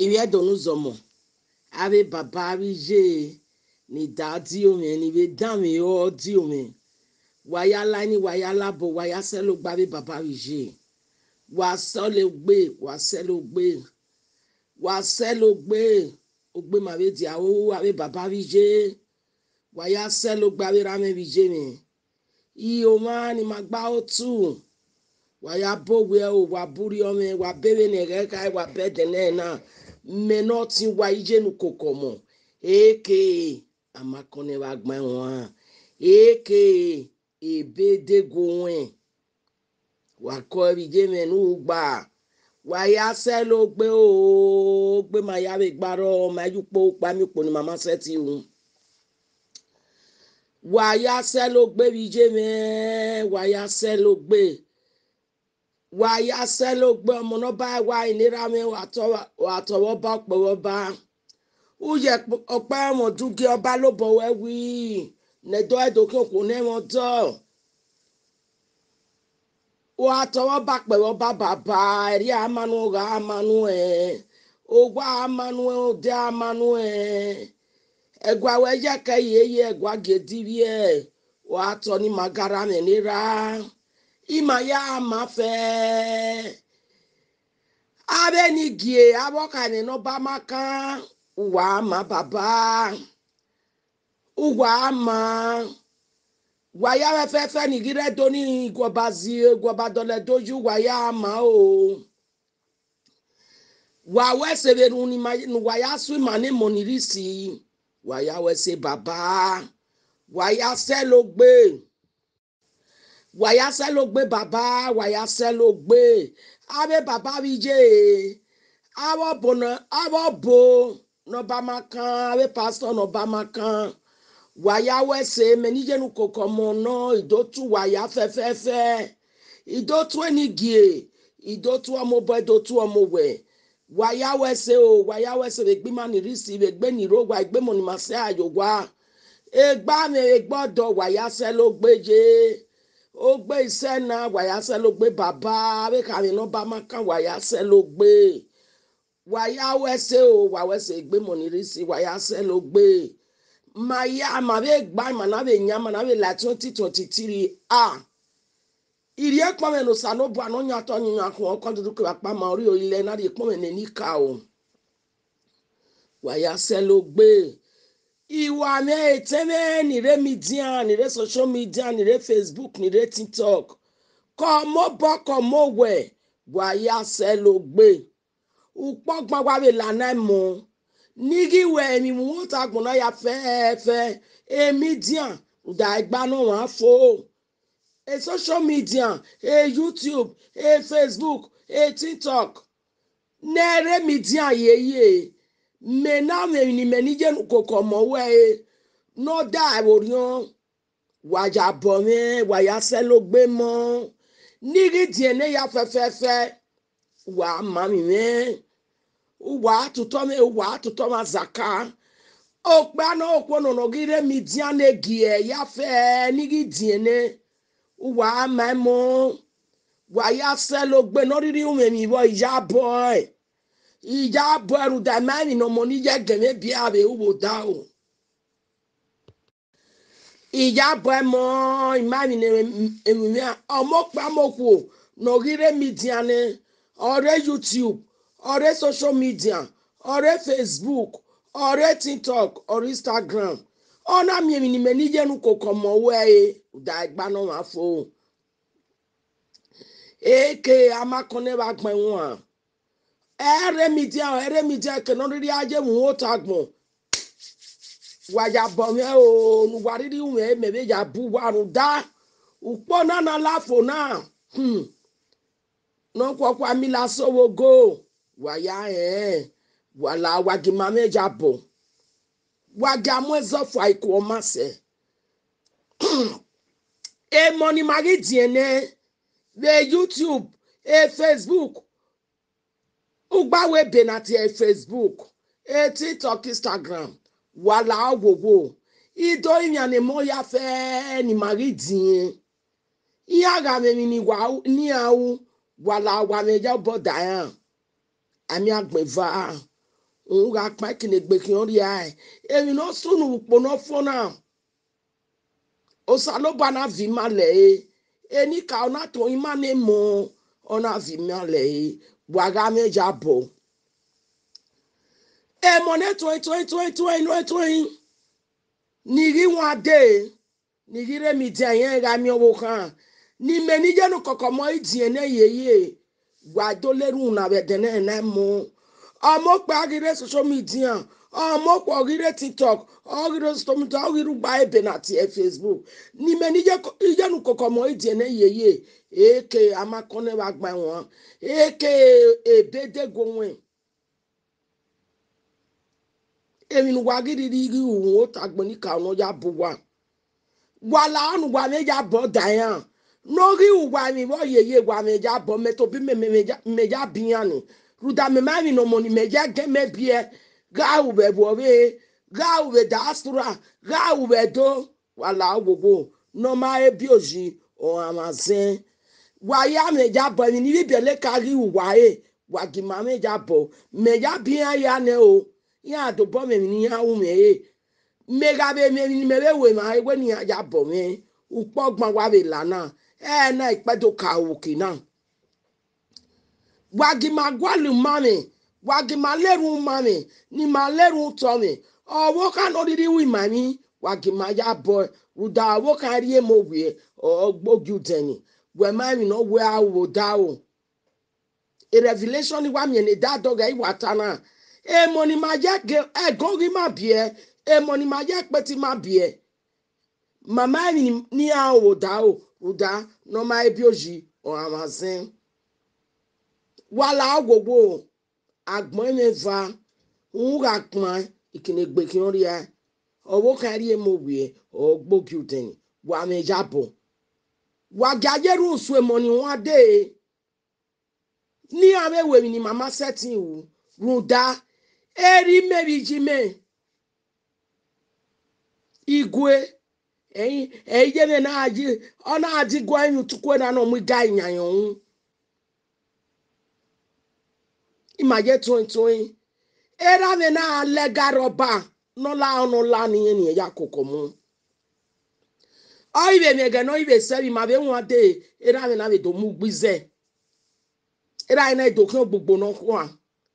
Iyenukokomon. Ave baba je ni dadi omi ni be dami o di omi. Wayala ni wayala bo wayaselo gbabe baba je. Wasole gbe waselo gbe. Waselo gbe. Ogbe ma be dia o ave baba je. Wayaselo gbabe rame je mi. Iyo ma ni magba otu. Wayabo we o waburi ome wabebe ne reka wabede na. Menoti wa Iyenukokomon. Eke amakone wa gbanwa. Eke ebede gowen. Wako bije menu gba. Waya selo gbe o gbe ma ya be gbaro ma yupo pa mi po ni mama seti un. Waya selo gbe bije me waya selo gbe. Waya selo gbe ọmọ no ba wa ìlera mi wa towo ba po ba. Uye ọpẹ́ mo dugi ọba ló bọ̀wẹ́ wí nedo edoke ko ne mo do. Wa towo ba pe ọba baba eri amanu ga amanu ogwa amanu de amanu egwa we je ke yeye egwa gedibi wa to ni magara me nira ima ya mafe abe ni gie aboka ni no ba maka wa ma baba uwa ama waya fefe ni gire do ni gobazi gobadole doju waya ama o wa wese be ni waya swi mane monirisi waya wese baba waya selo gbe baba waya selo gbe abe baba bije abo bo no ba makan abe pastor no ba makan waya wese meni Iyenukokomon no idotu waya fefefe idotu enigie idotu omobo idotu omowe waya wese be gbima ni risi be gbe ni ro wa gbe mo ni mase ayogwa egba me egbodo waya selo gbeje o gbe ise na waya selo gbe baba be ka mi no ba makan waya selo gbe waya wese wa wese gbe mo ni risi waya selo gbe maya ma be gba ma na be nyama na be la 2023 iri ekpo me no sano bo ano nya to nya ko ko dudu ke pa ma ori ile na ri ekpo me ni ka o waya selo gbe iwa me teme ni re media ni re social media ni re Facebook ni re TikTok ko mo bo ko mo we waya selo gbe upo gba wa be la na mo nigi we mi mu ta gbona ya fe media da igba no wa fo social media YouTube Facebook TikTok nere media yeye me na me ni Iyenukokomon we no da orion waja bo me waya selo gbe mo nigi diene ya fe wa mami me wa tuto ma zaka okpa no okwo no gire media ne gie ya fe nigi diene wa mamo waya selo gbe no riri umemi bo ija boy ru da mami no money je geme bia be ubo da o ija boy mo imami ne emumi omo pa moku no gire media ne ore YouTube ore social media ore Facebook ore TikTok or Instagram ona mi ni me Iyenukokomon we da igba no ma fo eke amakone ba gban won ere media ke no ri aje mu o tagbon waya bo me o nu wariri we me be ya bu warun da upo na lafo na no kwa mi la sowo go waya wala wagi mame jabo waga mo ezofo iko mase money magi diene we YouTube Facebook ugbawe benati Facebook TikTok Instagram wala wowo ido iyan mo ya fe ni magi din iya ga me ni wa ni awu wala wa me ja boda yan ami agbeva unga pa kine gbe ki on ri ai emi no sunu po no fona osaloba na vi male eni ka ona to imane mo ona vi male bwaga meja bo e money 20 nigi wade nigi re mi dia yen ga mi owo kan ni me ni je no kokomo idie na yeye gwa do leru na be de na mo ọmọ pa gire social media ọmọ po gire TikTok ogire stomach ogire gba ebe na ti Facebook ni me ni je no kokomo idie na yeye eke amakone wa gba won eke ebede gowen emi nu wagiri ri uwo tagboni ka no ya buwa wala anu wa me ja bo dayan no ri uwa mi bo yeye wa me ja bo me to bi me ja bian ruda me ma mi no money me ja ge me bie ga u be bo we ga u be diaspora ga u be do wala gogo no ma e bi oji o amazin wa ya me ja bo mi ni bi bele ka ri uwa e wa gi ma me ja bo me ja bian ya ne o ya to bo me ni ya u me mega be me ni me we ma we ni ya bo me upo gbon wa be lana na ipedo ka oke na wagi magwalu mami wagi maleru mami ni maleru to me owo kan odiri wi mami wagi ma ya bo uda wo kan ri mo we ogbogu deni we mami no we awo dawo a revelation ni wa mi ni da doga I watana e moni ma je e gogi ma bie e moni ma je peti ma bie mama ni awo dawo uda no ma ebi oji o amazin wala agwogwo agbon meva unga kpan ikine gbe ki ori a owo kan ri mo we ogbogi uden wa me jabo wa gajeru su e moni won de ni amewe ni mama setting wu ruda eri mebi jime igwe je me na aji ona aji gwa yin tukwe na no mu ga yanyan imaje 20 era me na lega roba no la ni ya kokomo oibe me ga no ibe se bi ma be won de era me na be do mu gbize era ina do kan gbogbo no ko a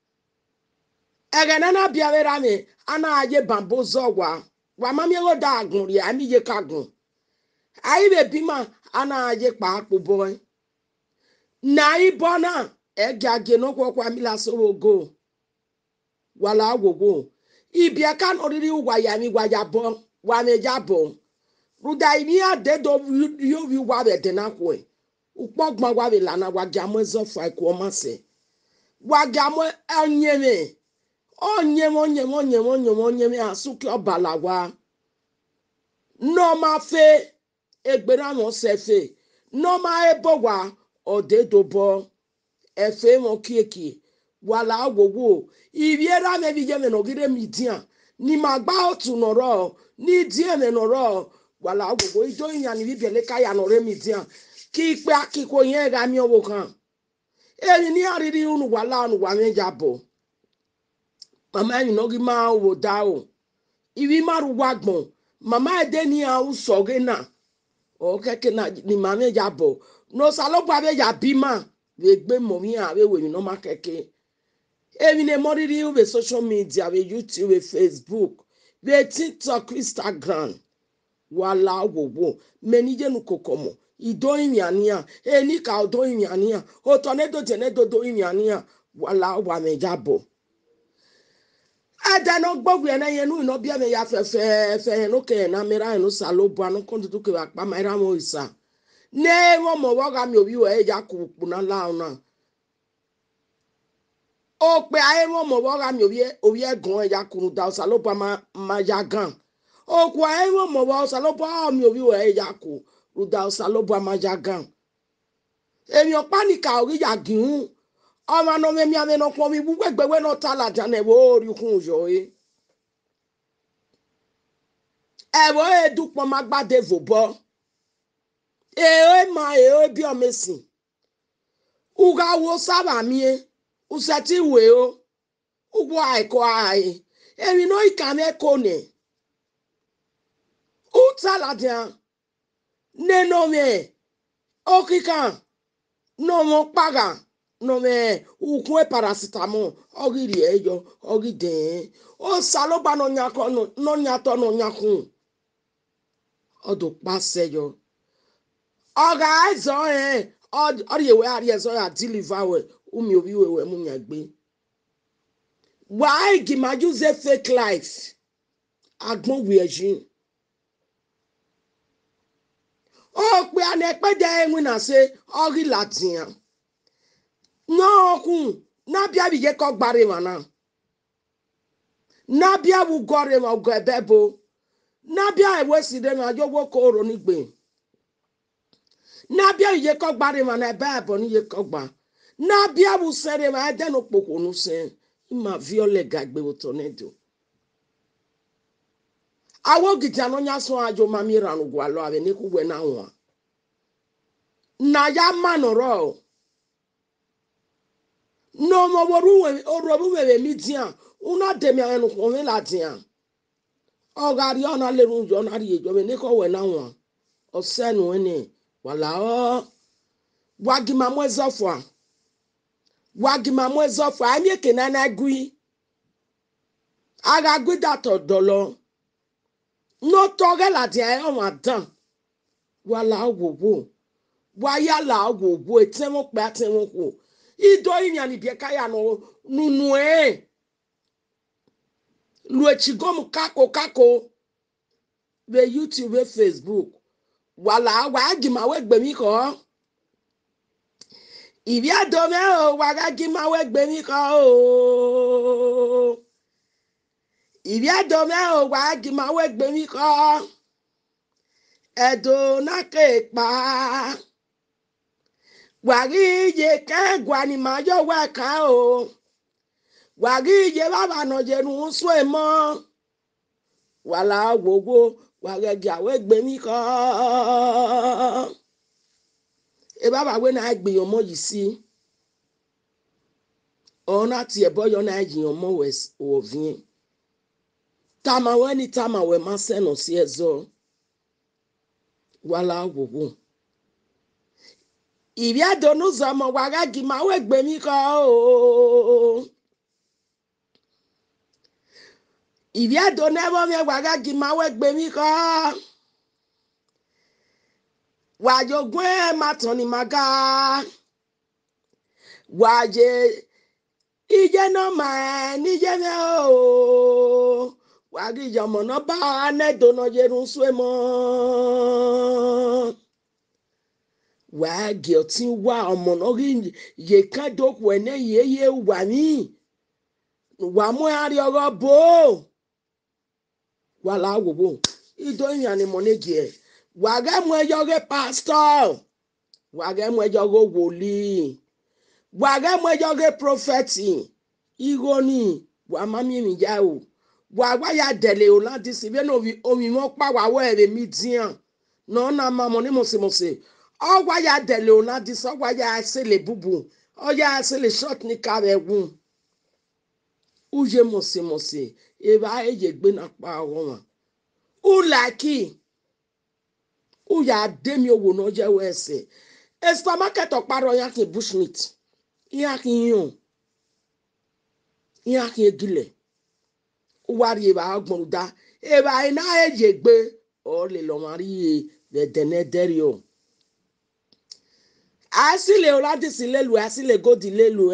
ega na bia era me ana aje bambo zogwa wa mami lo da agun ri ami je kagun aibe bima ana aje pa apo boy na ibona egage no kwa kwa mila so go wala agwogo ibia kan oriri wa ya mi wa ya bo wa me ja bo ruda ini ade do yo wi wa be de na ko upogba wa be lana wa ga mo zo fa ko ma se wa ga mo onyeme asuki obala wa no ma fe egbera mo se fe no ma ebo wa ode do bo efe mo kieki wala agwogo ibiera me bi je me no gire midia ni magba otu noro ni die me noro wala agwogo ido yan ni bibele ka ya noro midia ki pe akiko yen ga mi owo kan eri ni ariri unu wala anu wa me jabo mama ni no gi ma wo da o ibi maru wagbon mama ede ni a uso ge na o keke na ni mama jabo no salogba be ya bima we gbe mo mi a we we no ma keke emi ne moriri we social media we YouTube we Facebook we TikTok Instagram wala wowo meni je nu kokomo ido imiania eni ka odo imiania o to ne do imiania wala wa me jabo ada no gbogbo ena yenu no bia me ya fe no ke na mera no salobo anu kontutu ke pa mera mo isa ne wo mo wo ga mi obi we ja ku na la na o pe aye wo mo wo ga mi obi egon ja ku da salobo ma ja gan o ku aye wo mo wo salobo mi obi we ja ku da salobo ma ja gan emi o panika ori ja gihun ọmọ no me mi ame no kwa mi bu gbegbe no tala jane wo ori kun yo e wo e du pon magbade vobo ma bi o mesin uga wo saba mi e usati we o Why kwai? Emi no ikane kone. Utaladia. Neno me. Okika. No mo paga. No me. Ukwe paracetamol. Ogiri eyo. Ogide. O saloba no nyako no nyato no nyakun. Odo pase yo. Oga ezo Oriyewe ari ezo ya deliver we. Umi obi we mu nyagbe. Why Gimaju use fake life? Agbon weji. O pe anepe de enwe na se ori latin. No kun na bia bi je ko gbare wana. Na bia wu gore ma go ebebo. Na bia ewe si de na jo wo ko ro ni gbe. Na bia ye ko gbare wana ebebo ni ye ko gba. Na bia wu sere ma de no poko nu se. Ima viole gagbe wo tornado. Awo gitano nya so ajo mamira no gwalo ave ne ku we na ho. Na ya manoro. No mo woru orobu we midian. Una demi anu ko me latian. Ogari ona le run jo na ri ejo me ne ko we na ho. Osenu ene wala o. Wagima mwezofwa. Wagima mwezofwa ami ekena na gui. Aga gui dato dolo. No toge la dia o ma dan. Wala ogogo. Waya la ogogo etemo pe atemo ko. Ido inya ni bieka ya no nunu Luechigom kako. Be YouTube be Facebook. Wala wagima we gbe mi ko. Ibi adome o wagima we gbe mi ko o. Ibi adome o wagima we gbe mi ko. Edo na ke pa. Wagi ye ka gwani majo wa ka o. Wagi ye baba no je nu so e mo. Wala gogo wage we gbe mi ko. E baba we na gbe yon mo yi si. Ona ti e boyo na yin yon mo wes ovin. Tama we ni tama we ma se no si ezo. Wala gogo. Ibi adonu zamo waga gima we gbe mi ko o. Ibi adonu ebo me waga gima we gbe mi ko. Wajo gwe matoni maga. Waje ije no ma ni je me o. Wagi jomo no ba ne dono je run swemo. Wa guilty wa omo no ye kan doku ene ye wa ni. Wa mo ari oro bo. Wala wo. Ido yan ni monege. Wa ga mo ejoge pastor. Wa ga mo ejoge woli. Wa ga mo ejoge prophet. Igo ni wa mami mi ja o. Wa ya dele o lati si be no omi mo pa wa wo ere mi dian. No na mamo ni mo se. O wa ya dele o lati so wa ya se le bubu. O ya se le short ni ka be gun. Uje mo se. E ba eje gbe na pa won. U like u ya demi owo no je we se. E supermarket okparo ya ki bushmeat. Ya ki yun. Ya ki egile. Wari ba agbon da e ba ina eje gbe o le lo mari de denederio asile o lati sile lu asile go di lelu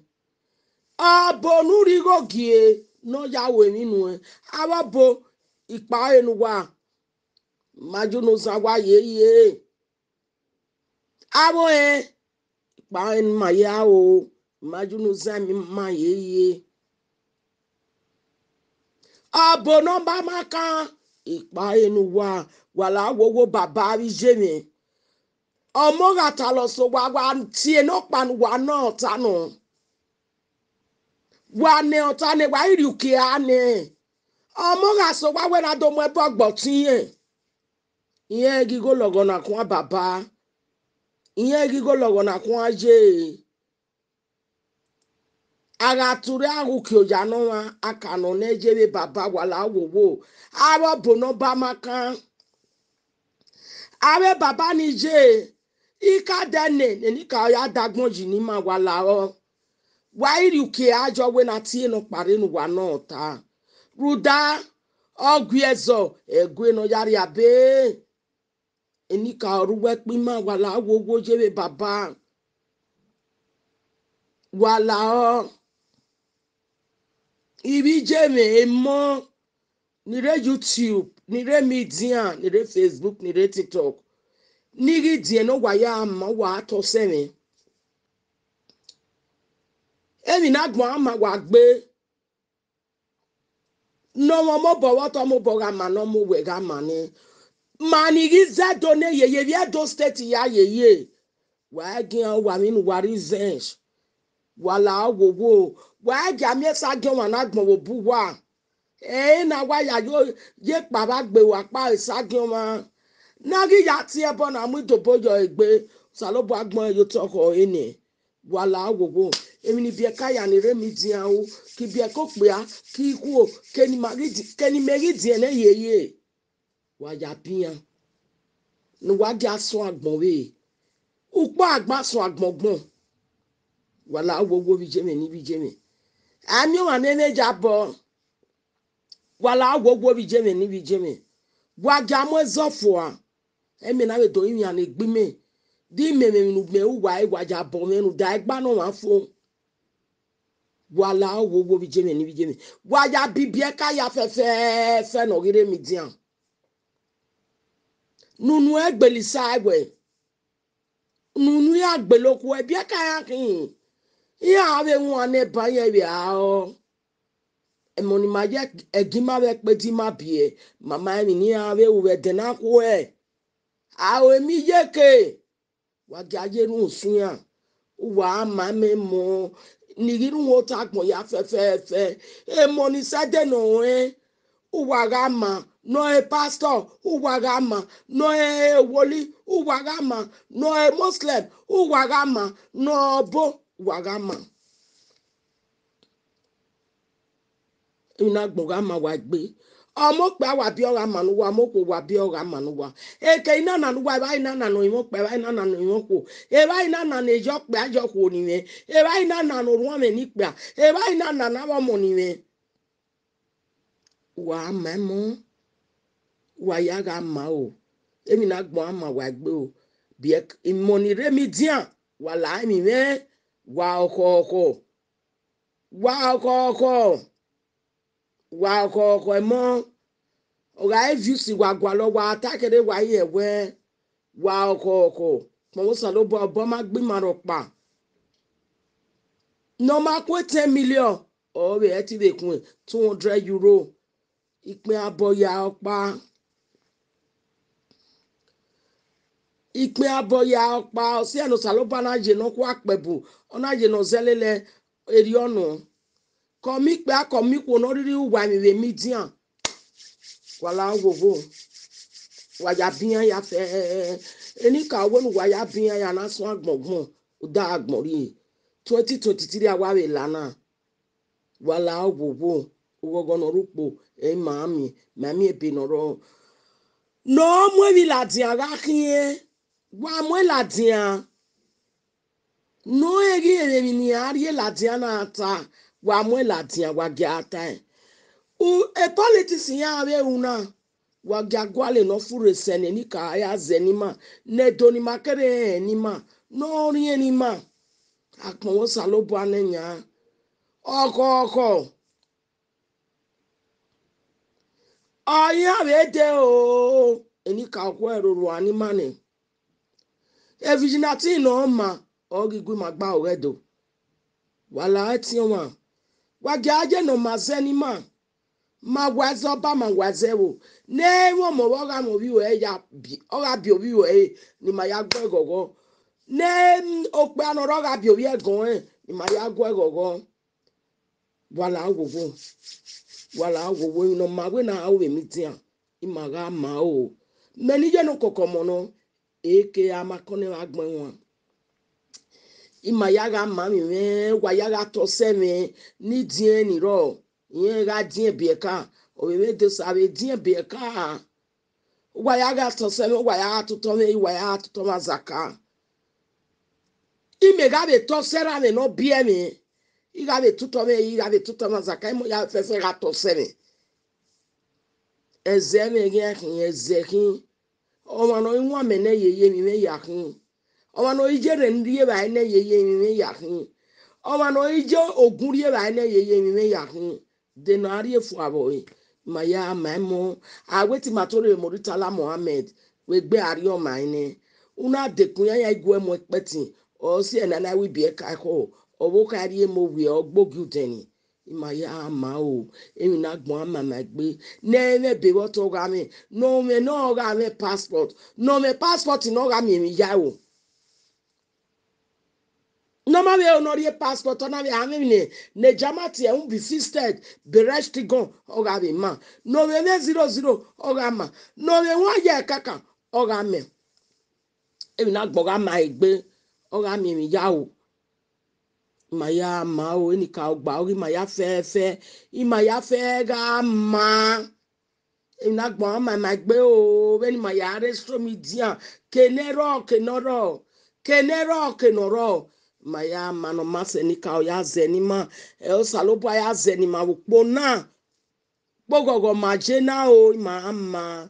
abo nuri go gie no ya we ninu awabo ipa enu wa majuno sawa ye abo ipa en ma ya o majuno sami ma ye abo no ba maka ipa enu wa wala wowo baba ri jeme omo gata lo so wa tie no pan wa no tanu wa ne otane wa iri uke ane omo ga so wa we na do mo ebo gbo tin iyen gigo logo na kun baba iyen gigo logo na kun aje agature ahukio janwa akano nejebe baba wala wowo aro bono ba maka awe baba nije ika dene nenika ya dagbon jini ma wala o wairi uke ajo we na tie no pare no wa no ta ruda ogwiezo egwe no yari abe enika oruwe pima wala wowo jebe baba wala o ibi jeme emo nire YouTube nire media nire Facebook nire TikTok nigi die no waya ma wa to semi emi na gbon ama wa gbe no mo bo to mo bo ga ma no mo we ga ma ni mani gi zedo ne ye bi Edo state ya ye wa gian wa mi nu wa revenge wala wowo wa ga mi sa gan wa na gbon wo bu wa na wa ya yo ye pa ba gbe wa pa sa gan ma na gi ya ti e bo na mu do bojo egbe salobo agbon yo to ko ene wala wowo emi ni bi e ka ya ni re mi dian o ki bi e ko pe a ki ku o keni meri di ene ye wa ya pian ni wa ga so agbon we upo agba so agbon gbon wala wowo bi je me ni bi je me ami wa nene jabo wala wowo bi je me ni bi je me wa ga mo zofo a emi na we do yin an egbi me di me nu me wa jabo me nu da egba no wa fo wala wowo bi je me ni bi je me wa ya bibie ka ya fe no gire mi dian nunu egbelisa egwe nunu ya gbeloku e bia ka ya kin iya ave won ne ba ye bi a o emoni ma ye egima be pe ti ma bie mama mi ni ave we de na ku e a o mi ye ke wa ga ye nu sun ya wa ma me mo ni ri wo ta gbon ya fe emoni sa de no e wa ga ma no a pastor wa ga ma no a woli wa ga ma no a muslim wa ga ma no bo wa ga ma ina gboga ma wa gbe omo pe wa bi ora manu wa mo ko wa bi ora manu wa eke ina na nu wa ba ina na no imo pe ba ina na no imo ko e ba ina na ne jo pe ajo ko ni me e ba ina na no ruo me ni pe e ba ina na wa mo ni me wa memo wa ya ga ma o emi na gbon ama wa gbe o bi imoni re mi dian wa la mi me wa oko mo oga views wa gwa lo wa atakere wa ye we wa oko mo so lo bo ma gbe ma ro pa no ma ko 10 million o we e ti be kun €200 ìpín aboya ọpa osi eno saloba na je no kwa pebu ona je no zelele eri onu komi pe akomi ko no riri wa mi we midian wala wowo wa ya bian ya fe eni ka wo nu wa ya bian ya na so agbogbon da agbon ri 2023 awa we lana wala wowo ogogo no rupo e mami ebi no ro no mo vi la dia ga kie wa mo la dia no egi ere mi ni ari la dia na ta wa mo la dia wa ga ta e politics ya we una wa ga gwale no fure sene ni ka ya zenima ne doni makere ni ma no ri ni ma akpon wo salobo anenya oko aya we de o eni ka ko eruru ani mane e vigilante no ma ogigwe magba oredo wala ti won wa ga je no ma seni ma wazo ba ma wazewo ne won mo wo ga mo bi we ya bi o ga bi obi we ni ma ya gbo gogo ne o pe anoro ga bi obi egan ni ma ya gbo gogo wala wowo no ma we na awe mitian imaga ma o meni je no kokomo no eke amakone agbon won imayaga mami me wayaga tose me ni die ni ro yen ga die bieka o me de sabe die bieka wayaga tose me wayaga tuto me wayaga tuto mazaka imega be tosera me no bie me iga be tuto mazaka imo ya fefe ga tose me ezeme ge kin ezekin o ma no inwa me ne yeye mi me yakin o ma no ijere ndiye ba ne yeye mi me yakin ọma no ije ogun rie ba na yeye mi me yakun de no ari efu aboy maya maimo aweti matore moritala Mohammed we gbe ari o maine una dekun ya igwe mo peti o si enana wi bi e ka ko owo ka ri mo wi ogbogu teni maya ma o emi na gbon ama ma gbe ne me be wo to ga mi no me passport no me passport no ga mi ya o Noma we onori passport ona we amine ne jamati e be fisted be restigon oga be ma no we 00 oga ma no we wa ye kaka oga me e na gboga ma egbe oga mi ya o maya ma o ni ka ogba ori maya fe I maya fe ga ma e na gbo ma gbe o we ni maya restro media kenero maya mano masenika o ya zenima el salobo ya zenima ukpona gbogogo majena o mama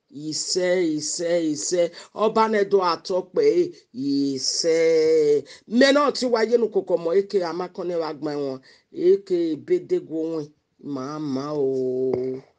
ise obanedo atope ise meno ti wa Iyenukokomon eke amakone wa gban won eke bedegwo won mama o